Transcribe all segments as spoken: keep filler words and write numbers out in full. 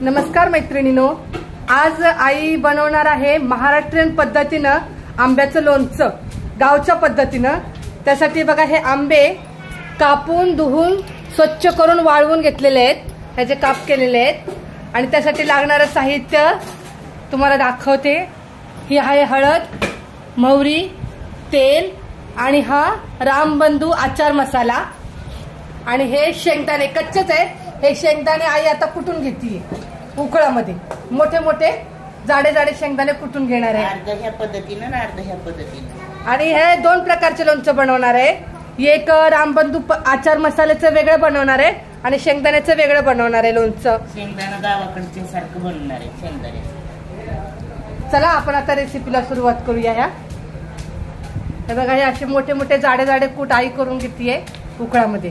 नमस्कार मैत्रिणींनो, आज आई बनवणार आहे महाराष्ट्रीयन पद्धतीनं आंब्याचं लोणचं गावच्या पद्धतीनं। त्यासाठी बघा हे आंबे कापून धुवून स्वच्छ करून वाळवून घेतलेले आहेत, त्याचे काप केलेले आहेत आणि त्यासाठी लागणारे साहित्य तुम्हाला दाखवते। ही आहे हळद, मोहरी, तेल आणि हा रामबंधू आचार मसाला आणि हे शेंगदाणे कच्चेच आहे। हे शेंगदाणे आई आता कुटून घेतीये उकळामध्ये, मोठे मोठे जाडे जाडे शेंगदाणे कुटून घेणार आहे अर्ध ह्या पद्धतीने आणि अर्ध ह्या पद्धतीने। आणि हे दोन प्रकारचे लोणचं बनवणार आहे। एक रामबंधू आचार मसाल्याचं वेगळं बनवणार आहे आणि शेंगदाण्याचं वेगळं बनवणार आहे लोणचं। शेंगदाणा गावाकडचे सारखं बनवणार आहे शेंगदाणे। चला आपण आता रेसिपीला सुरुवात करूया। ह्या हे बघा, हे असे मोठे मोठे जाडे जाडे कूट आई करून घेतीये उकळामध्ये।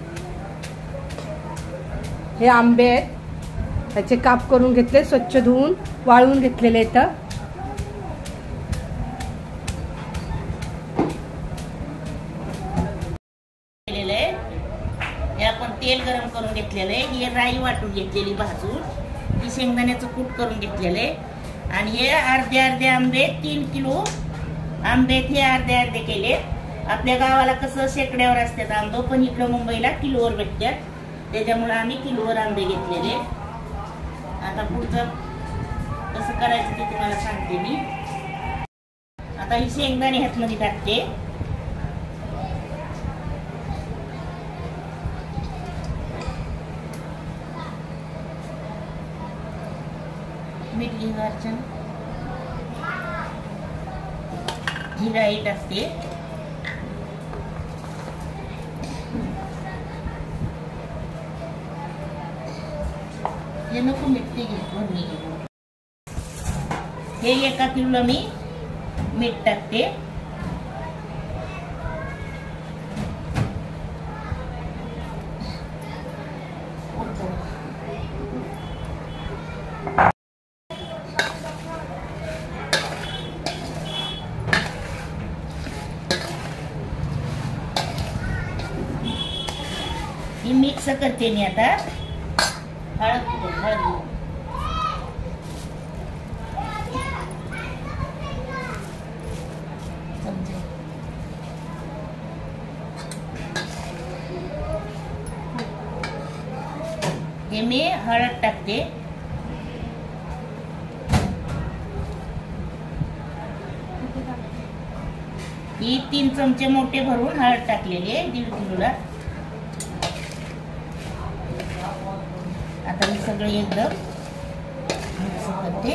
हे आंबे आहेत, त्याचे काप करून घेतले, स्वच्छ धुवून वाळवून घेतलेले आहेत। हे आपण तेल गरम करून घेतलेलं आहे। ही राई वाटून घेतलेली भाजून, ही शेंगदाण्याचं कूट करून घेतलेले आणि हे अर्धे अर्धे आंबे, तीन किलो आंबे हे अर्धे अर्धे केले। आपल्या गावाला कसं शेकड्यावर असतात आंबे, पण इकडं मुंबईला किलोवर भेटतात, त्याच्यामुळे आम्ही किलोवर आंबे घेतलेले। आता पुढचं कसं करायचं ते तुम्हाला सांगते मी। आता ही शेंगदाणे ह्यातमध्ये टाकते, मीठ घेऊन जिराही टाकते, हे नको मीठ घे, हे एका किलोला मी मीठ टाकते। ही मिक्स करते मी आता। हळद हळद हे मी हळद टाकते, ही तीन चमचे मोठे भरून हळद टाकलेली आहे दीड किलोला। आता मी सगळे एकदम मिक्स करते।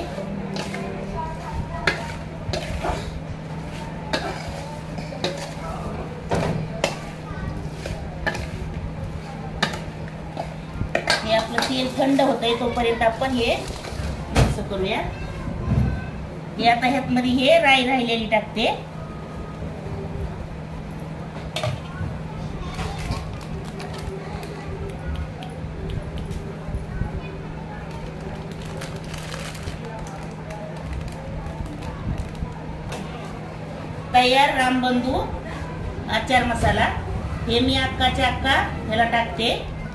हे आपलं तेल थंड होतंय तोपर्यंत आपण हे मिक्स करूया। हे आता ह्यात मध्ये हे राई राहिलेली टाकते, तयार रामबंधू आचार मसाला हे मी अक्काच्या अक्का ह्याला टाकते।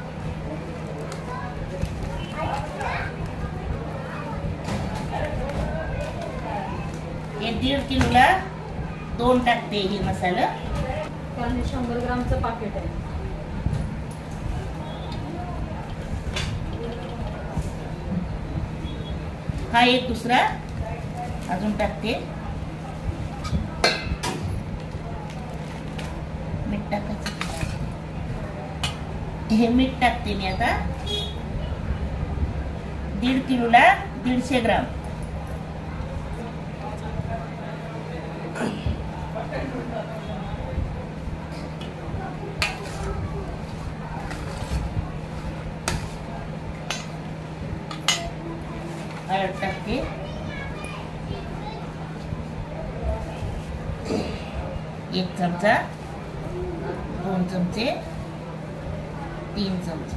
हे दीड किलोला दोन टाकते हे मसाला, कारण शंभर ग्रामचं पाकिट आहे। हा एक दुसरा अजून टाकते, मीठ टाकायचं, हे मीठ टाकते मी आता दीड किलोला दीडशे ग्राम। हळद टाकते, एक चमचा, दोन चमचे, तीन चमचे,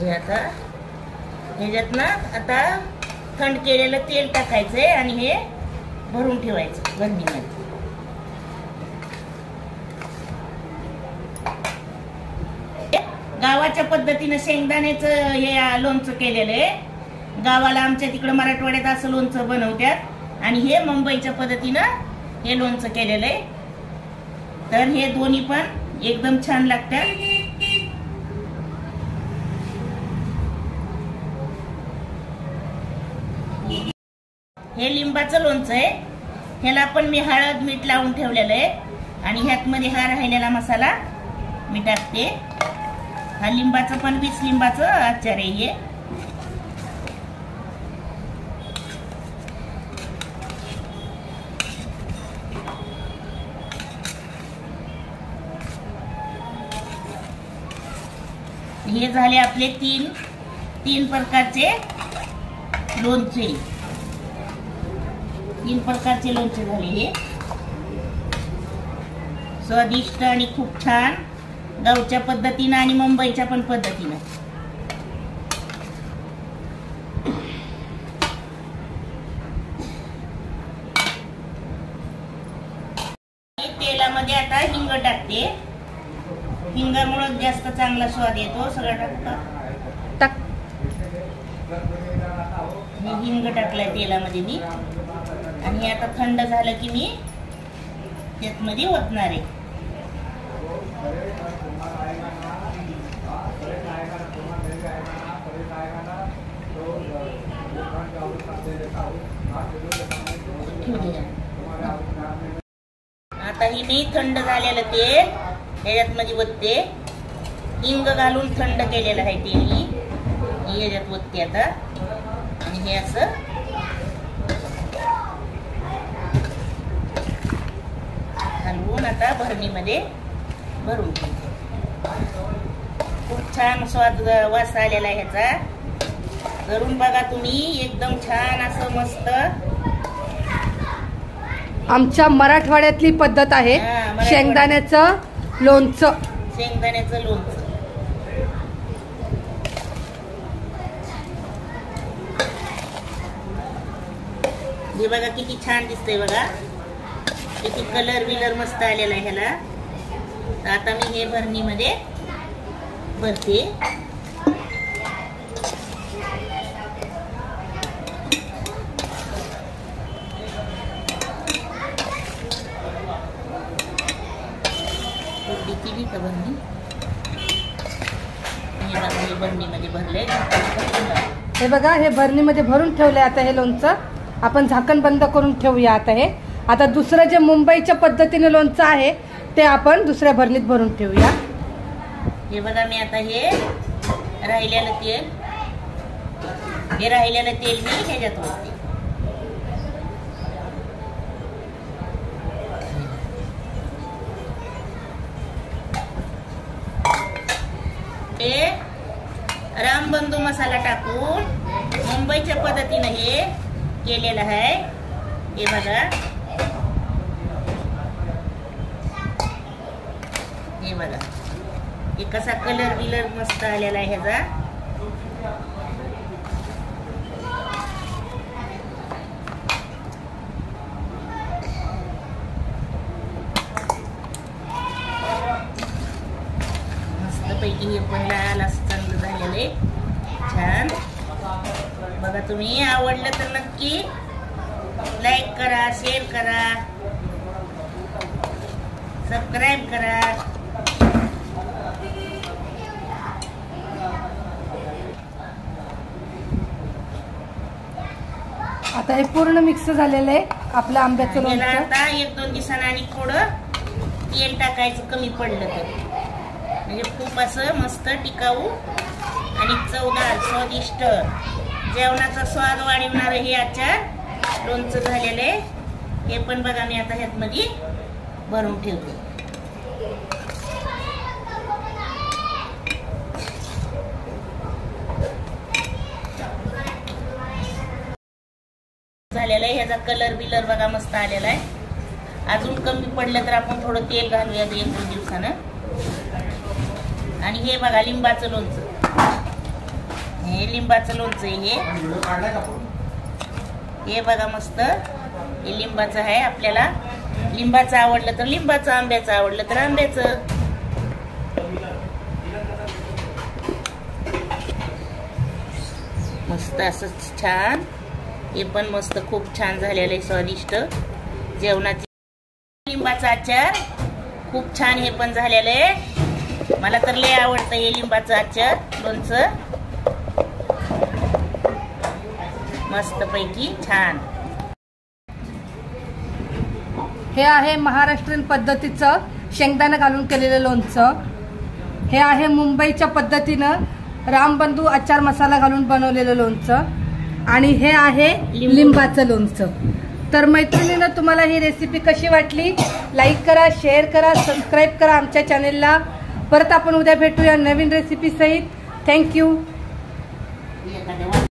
हे आता ह्याच्यात ना आता थंड केलेलं तेल टाकायचंय आणि हे भरून ठेवायचं बरणीमध्ये. गावाच्या पद्धतीनं शेंगदाण्याचं हे लोणचं केलेलं आहे. गावाला आमच्या तिकडं मराठवाड्यात असं लोणचं बनवतात आणि हे मुंबईच्या पद्धतीनं हे लोणचं केलेलं आहे. तर हे दोन्ही पण एकदम छान लागतात. हे लिंबाचं लोणचं आहे. ह्याला पण मी हळद मीठ लावून ठेवलेलं आहे आणि ह्यात मध्ये हा राहिलेला मसाला मी टाकते. हा लिंबाचं पण वीस लिंबाचं आचार आहे हे. हे झाले आपले तीन तीन प्रकारचे लोणचे. तीन प्रकारचे लोणचे झाले हे. स्वादिष्ट आणि खूप छान गावच्या पद्धतीनं आणि मुंबईच्या पण पद्धतीनं. तेलामध्ये आता हिंग टाकते. हिंगामुळे जास्त चांगला स्वाद येतो. सगळं टाकतात टाक. मी हिंग टाकलाय तेलामध्ये मी आणि हे आता थंड झालं की मी त्यात मध्ये ओतणार आहे. आता ही मी थंड झालेलं तेल ह्याच्यात मध्ये ओतते. हिंग घालून थंड केलेलं आहे तेल ही ह्याच्यात ओतते आता आणि हे असं घालून आता भरणीमध्ये भरून ठेवते. खूप छान स्वाद वास आलेला आहे ह्याचा. करून बघा तुम्ही, एकदम छान असं मस्त. आमच्या मराठवाड्यातली पद्धत आहे शेंगदाण्याचं लोणचं. शेंगदाण्याचं लोणचं हे बघा किती छान दिसतंय बघा. किती कलर बिलर मस्त आलेला आहे ह्याला. तर आता मी हे भरणीमध्ये भरते. केली का भरणी. हे भरणीमध्ये भरले. हे बघा हे भरणीमध्ये भरून ठेवले. आता हे लोणचं आपण झाकण बंद करून ठेवूया. आता हे आता दुसरं जे मुंबईच्या पद्धतीने लोणचं आहे ते आपण दुसऱ्या भरणीत भरून ठेवूया. हे बघा मी आता हे राहिलेलं तेल हे राहिलेलं तेल मी ह्याच्यात ओतते. हे रामबंधू मसाला टाकून मुंबईच्या पद्धतीने हे केलेलं आहे. हे बघा हे बघा हे कसा कलर बिलर मस्त आलेला आहे ह्याचा. मस्तपैकी हे पण लाल असं चांगलं झालेलं आहे. छान बघा. तुम्ही आवडलं तर नक्की लाईक करा, शेअर करा, सबस्क्राईब करा. आता हे पूर्ण मिक्स झालेलं आहे आपलं आंब्याचं लोणचं. आता एक दोन दिवसांनी आणि थोडं तेल टाकायचं कमी पडलं तर, म्हणजे खूप असं मस्त टिकाऊ आणि चवदार स्वादिष्ट जेवणाचा स्वाद वाढवणार हे आचार लोणचं झालेलं आहे. हे पण बघा मी आता ह्यात मध्ये भरून ठेवते. झालेला आहे. ह्याचा कलर बिलर बघा मस्त आलेला आहे. अजून कमी पडलं तर आपण थोडं तेल घालूया एक दोन दिवसानं. आणि हे बघा लिंबाचं लोणचं. हे लिंबाचं लोणचं आहे हे बघा मस्त हे लिंबाचं आहे. आपल्याला लिंबाचं आवडलं तर लिंबाचं, आंब्याचं आवडलं तर आंब्याचं. मस्त असं छान हे पण मस्त खूप छान झालेलं आहे स्वादिष्ट जेवणाची. लिंबाचा आचार खूप छान हे पण झालेलं आहे. मला तर लय आवडतं हे लिंबाचं आचार लोणचं मस्त पैकी छान. हे आहे महाराष्ट्रीयन पद्धतीचं शेंगदाणा घालून केलेलं लोणचं. हे आहे मुंबईच्या पद्धतीनं रामबंधू आचार मसाला घालून बनवलेलं लोणचं. आणि हे आहे लिंबाचं लोणचं. तर मैत्रिणींनो तुम्हाला ही रेसिपी कशी वाटली लाईक करा, शेअर करा, सबस्क्राईब करा आमच्या चॅनेलला. परत आपण उद्या भेटूया नवीन रेसिपी सहित. थँक्यू.